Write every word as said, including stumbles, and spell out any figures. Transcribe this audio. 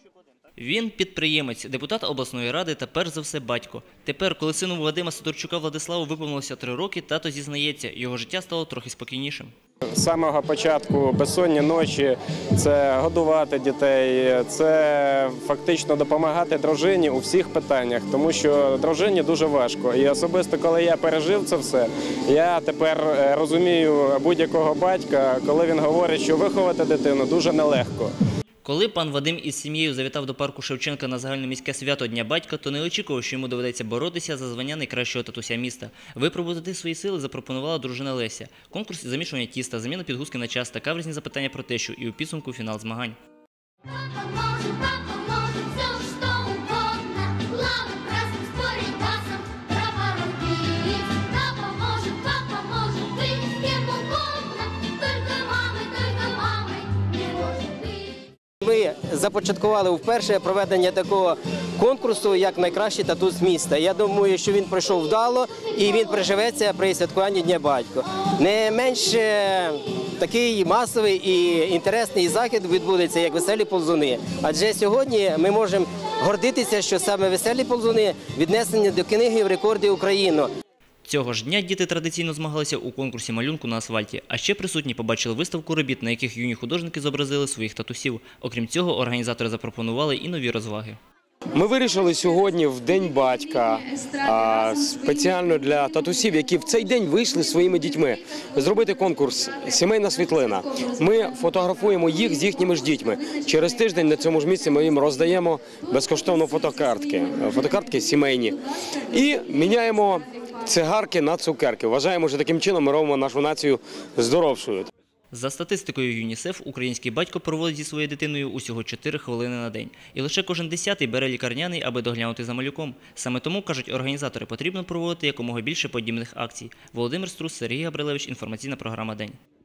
Він підприємець, депутат обласної ради та перш за все батько. Тепер, коли сину Вадима Сидорчука Владиславу виповнилося три роки, тато зізнається, його життя стало трохи спокійнішим. З самого початку безсонні ночі – це годувати дітей, це фактично допомагати дружині у всіх питаннях, тому що дружині дуже важко. І особисто, коли я пережив це все, я тепер розумію будь-якого батька, коли він говорить, що виховати дитину дуже нелегко. Коли пан Вадим із сім'єю завітав до парку Шевченка на загальноміське свято Дня батька, то не очікував, що йому доведеться боротися за звання найкращого татуся міста. Випробувати свої сили запропонувала дружина Леся. Конкурс із замішування тіста, заміна підгузки на час та каверзні запитання про тещу і у підсумку фінал змагань. Ми започаткували вперше проведення такого конкурсу, як найкращий татус міста. Я думаю, що він пройшов вдало і він приживеться при святкуванні Дня батька. Не менш такий масовий і інтересний захід відбудеться, як «Веселі ползуни». Адже сьогодні ми можемо гордитися, що саме «Веселі ползуни» віднесені до книги рекордів України. Цього ж дня діти традиційно змагалися у конкурсі малюнку на асфальті. А ще присутні побачили виставку робіт, на яких юні художники зобразили своїх татусів. Окрім цього, організатори запропонували і нові розваги. Ми вирішили сьогодні в День батька, спеціально для татусів, які в цей день вийшли зі своїми дітьми, зробити конкурс «Сімейна світлина». Ми фотографуємо їх з їхніми ж дітьми. Через тиждень на цьому ж місці ми їм роздаємо безкоштовно фотокартки, фотокартки сімейні. І міняємо цигарки на цукерки. Вважаємо, що таким чином ми робимо нашу націю здоровшою. За статистикою ЮНІСЕФ, український батько проводить зі своєю дитиною усього чотири хвилини на день. І лише кожен десятий бере лікарняний, аби доглянути за малюком. Саме тому, кажуть організатори, потрібно проводити якомога більше подібних акцій. Володимир Струс, Сергій Габрилевич, інформаційна програма «День».